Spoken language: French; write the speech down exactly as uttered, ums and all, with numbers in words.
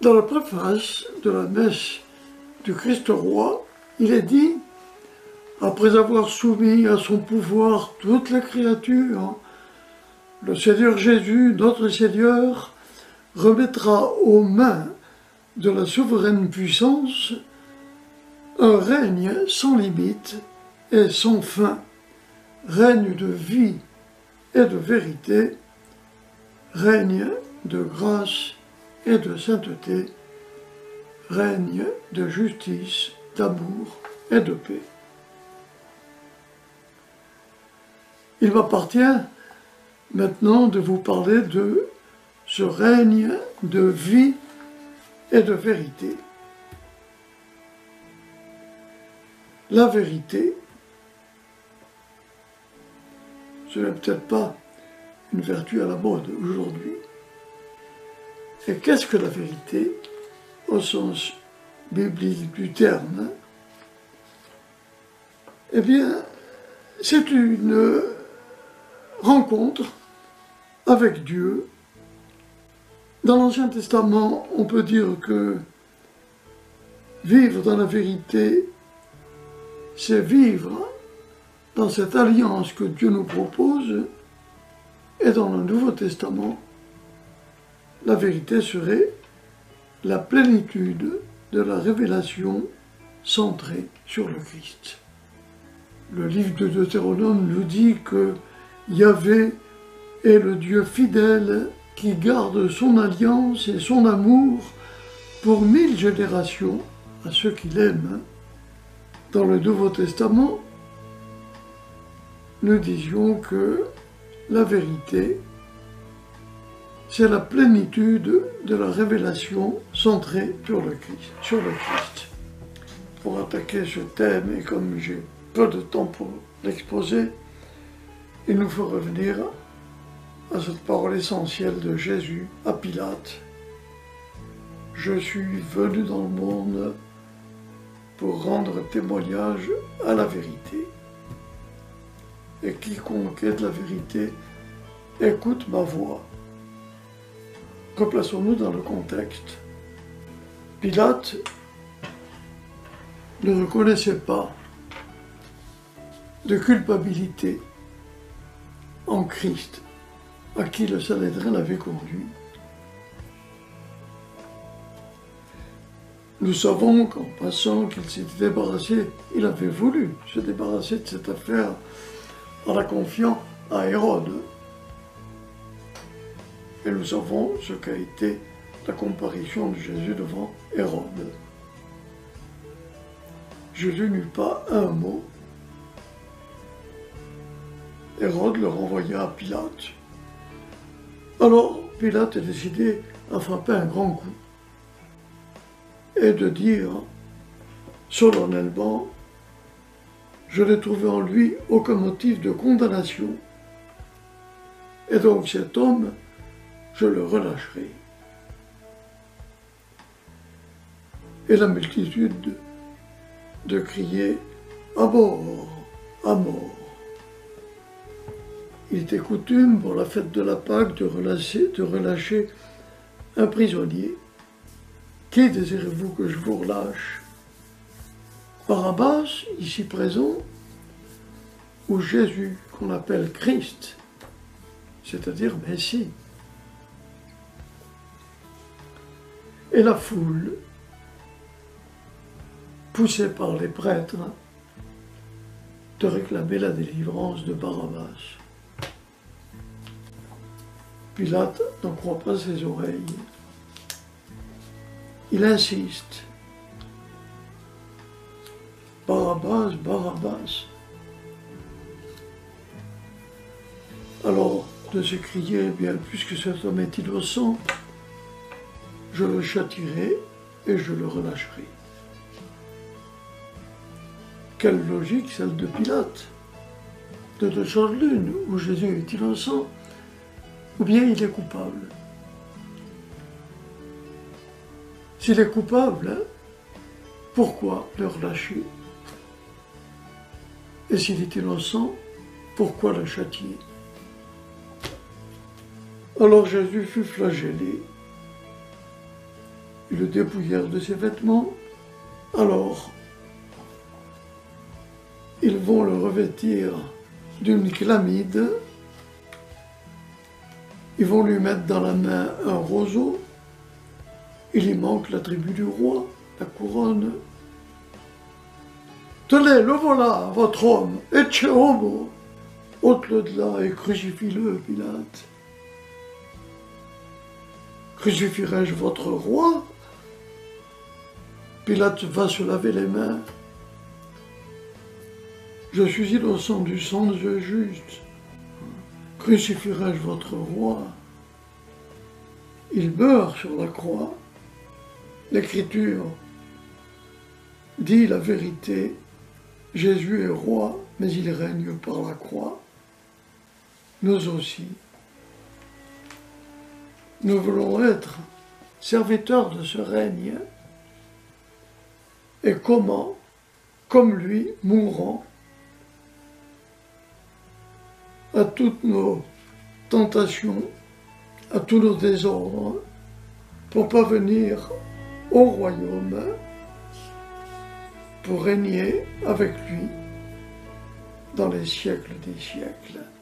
Dans la préface de la messe du Christ roi, il est dit, après avoir soumis à son pouvoir toutes les créatures, le Seigneur Jésus, notre Seigneur, remettra aux mains de la souveraine puissance un règne sans limite et sans fin, règne de vie et de vérité, règne de grâce et de sainteté, règne de justice, d'amour et de paix. Il m'appartient maintenant de vous parler de ce règne de vie et de vérité. La vérité, ce n'est peut-être pas une vertu à la mode aujourd'hui. Et qu'est-ce que la vérité, au sens biblique du terme? Eh bien, c'est une rencontre avec Dieu. Dans l'Ancien Testament, on peut dire que vivre dans la vérité, c'est vivre dans cette alliance que Dieu nous propose, et dans le Nouveau Testament, la vérité serait la plénitude de la révélation centrée sur le Christ. Le livre de Deutéronome nous dit que Yahvé est le Dieu fidèle qui garde son alliance et son amour pour mille générations à ceux qu'il aime. Dans le Nouveau Testament, nous disions que la vérité, c'est la plénitude de la révélation centrée sur le Christ. Sur le Christ. Pour attaquer ce thème, et comme j'ai peu de temps pour l'exposer, il nous faut revenir à cette parole essentielle de Jésus à Pilate. Je suis venu dans le monde pour rendre témoignage à la vérité. Et quiconque est de la vérité, écoute ma voix. Replaçons-nous dans le contexte. Pilate ne reconnaissait pas de culpabilité en Christ, à qui le Sanhédrin l'avait conduit. Nous savons qu'en passant qu'il s'était débarrassé, il avait voulu se débarrasser de cette affaire en la confiant à Hérode. Et nous savons ce qu'a été la comparution de Jésus devant Hérode. Jésus n'eut pas un mot. Hérode le renvoya à Pilate. Alors Pilate a décidé à frapper un grand coup et de dire solennellement, je n'ai trouvé en lui aucun motif de condamnation. Et donc cet homme, je le relâcherai. Et la multitude de crier à mort, à mort. Il était coutume pour la fête de la Pâque de relâcher, de relâcher un prisonnier. Qui désirez-vous que je vous relâche? Barabbas, ici présent, ou Jésus, qu'on appelle Christ, c'est-à-dire Messie. Et la foule, poussée par les prêtres, de réclamer la délivrance de Barabbas. Pilate n'en croit pas ses oreilles. Il insiste. Barabbas, Barabbas. Alors, de s'écrier, eh bien, puisque cet homme est innocent, je le châtierai et je le relâcherai. Quelle logique, celle de Pilate. De deux choses l'une, où Jésus est innocent, ou bien il est coupable. S'il est coupable, pourquoi le relâcher? Et s'il est innocent, pourquoi le châtier? Alors Jésus fut flagellé. Ils le dépouillèrent de ses vêtements. Alors, ils vont le revêtir d'une chlamyde. Ils vont lui mettre dans la main un roseau. Il y manque l'attribut du roi, la couronne. Tenez, le voilà, votre homme, ecce homo. Ôte-le de là et crucifie-le, Pilate. Crucifierai-je votre roi? Pilate va se laver les mains. Je suis innocent du sang de ce juste. Crucifierai-je votre roi? Il meurt sur la croix. L'Écriture dit la vérité. Jésus est roi, mais il règne par la croix. Nous aussi. Nous voulons être serviteurs de ce règne. Et comment? Comme lui, mourant à toutes nos tentations, à tous nos désordres, pour parvenir au royaume, pour régner avec lui dans les siècles des siècles.